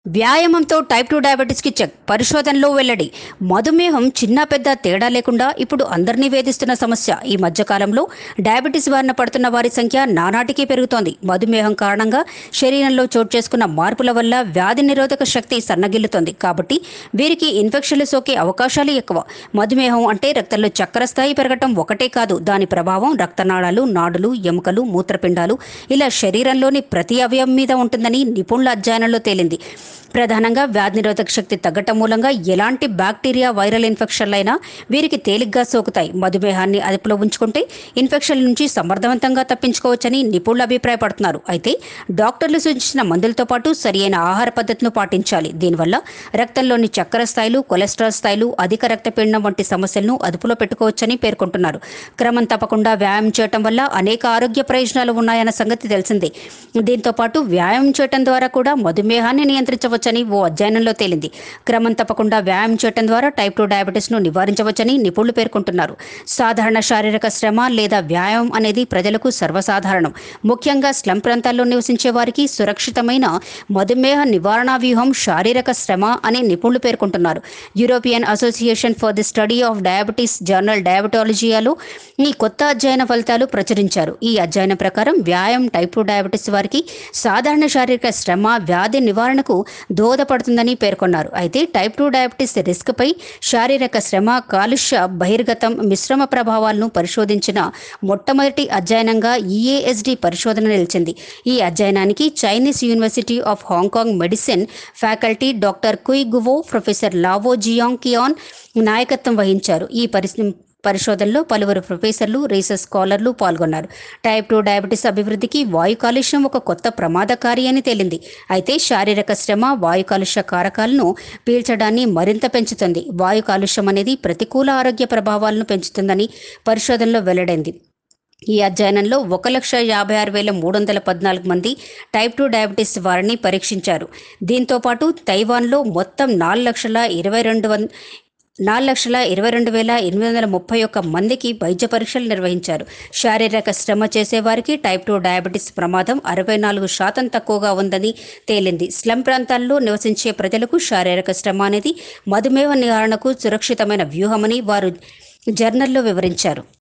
వ్యాయామంతో type 2 డయాబెటీస్కి check. పరిశోధనలో వెల్లడి. మధుమేహం చిన్న పెద్ద తేడా లేకుండా ఇప్పుడు అందరినీ వేధిస్తున్న సమస్య. ఈ మధ్యకాలంలో డయాబెటీస్ బారిన పడుతున్న వారి సంఖ్య నానాటికి పెరుగుతోంది. మధుమేహం కారణంగా శరీరంలో చోటు చేసుకున్న మార్పుల వల్ల వ్యాధి నిరోధక శక్తి సన్నగిల్లుతోంది. కాబట్టి వీరికి ఇన్ఫెక్షన్లు సోకే అవకాశాలు ఎక్కువ. మధుమేహం అంటే రక్తంలో చక్కెర స్థాయి పెరగటం ఒకటే కాదు, దాని ప్రభావం రక్తనాళాలు, నాడులు, ఎముకలు, మూత్రపిండాలు ఇలా శరీరంలోని ప్రతి అవయవం మీద ఉంటుందని నిపుణుల అధ్యయనంలో తేలింది. ప్రధానంగా వ్యాధి నిరోధక శక్తి తగ్గటం మూలంగా ఎలాంటి బ్యాక్టీరియా, వైరల్ ఇన్ఫెక్షన్లైనా వీరికి తేలిగ్గా సోకుతాయి. మధుమేహాన్ని అదుపులో ఉంచుకుంటే ఇన్ఫెక్షన్ల నుంచి సమర్థవంతంగా తప్పించుకోవచ్చని నిపుణులు అభిప్రాయపడుతున్నారు. అయితే డాక్టర్లు సూచించిన మందులతో పాటు సరియైన ఆహార పద్ధతిని పాటించాలి. దీనివల్ల రక్తంలోని చక్కెర స్థాయిలు, కొలెస్ట్రాల్ స్థాయిలు, అధిక రక్తపీడనం వంటి సమస్యలను అదుపులో పెట్టుకోవచ్చని పేర్కొంటున్నారు. క్రమం తప్పకుండా వ్యాయామం చేయటం వల్ల అనేక ఆరోగ్య ప్రయోజనాలు ఉన్నాయన్న సంగతి తెలిసిందే. దీంతో పాటు వ్యాయామం చేయటం ద్వారా కూడా మధుమేహాన్ని నియంత్రించవచ్చని ఓ అధ్యయనంలో తేలింది. క్రమం తప్పకుండా వ్యాయామం చేయటం ద్వారా టైప్ 2 డయాబెటీస్ను నివారించవచ్చని నిపుణులు పేర్కొంటున్నారు. సాధారణ శారీరక శ్రమ లేదా వ్యాయామం అనేది ప్రజలకు సర్వసాధారణం. ముఖ్యంగా స్లమ్ ప్రాంతాల్లో నివసించే వారికి సురక్షితమైన మధుమేహ నివారణ వ్యూహం శారీరక శ్రమ అని నిపుణులు పేర్కొంటున్నారు. European association for the study of diabetes journal డయాబెటాలజీలో ఈ కొత్త అధ్యయన ఫలితాలు ప్రచురించారు. ఈ అధ్యయనం ప్రకారం వ్యాయామం టైప్ 2 డయాబెటీస్ వారికి సాధారణ శారీరక శ్రమ వ్యాధి నివారణకు దోహదపడుతుందని పేర్కొన్నారు. అయితే టైప్ 2 డయాబెటీస్ రిస్క్పై శారీరక శ్రమ, కాలుష్య బహిర్గతం మిశ్రమ ప్రభావాలను పరిశోధించిన మొట్టమొదటి అధ్యయనంగా ఈఏఎస్డి పరిశోధన నిలిచింది. ఈ అధ్యయనానికి Chinese university of Hong Kong medicine faculty doctor Cui Guo, professor Lao Jiang Qian నాయకత్వం వహించారు. ఈ పరిశోధనలో పలువురు ప్రొఫెసర్లు, రీసెర్చ్ స్కాలర్లు పాల్గొన్నారు. టైప్ 2 డయాబెటీస్ అభివృద్ధికి వాయు కాలుష్యం ఒక కొత్త ప్రమాదకారి అని తేలింది. అయితే శారీరక శ్రమ వాయు కాలుష్య కారకాలను పీల్చడాన్ని మరింత పెంచుతుంది. వాయు కాలుష్యం అనేది ప్రతికూల ఆరోగ్య ప్రభావాలను పెంచుతుందని పరిశోధనలో వెల్లడైంది. ఈ అధ్యయనంలో 1,56,314 మంది టైప్ 2 డయాబెటీస్ వారిని పరీక్షించారు. దీంతోపాటు తైవాన్లో మొత్తం 4,22,831 మందికి వైద్య పరీక్షలు నిర్వహించారు. శారీరక శ్రమ చేసేవారికి టైప్ 2 డయాబెటీస్ ప్రమాదం 64% తక్కువగా ఉందని తేలింది. స్లమ్ ప్రాంతాల్లో నివసించే ప్రజలకు శారీరక శ్రమ అనేది మధుమేహ నివారణకు సురక్షితమైన వ్యూహమని వారు జర్నల్లో వివరించారు.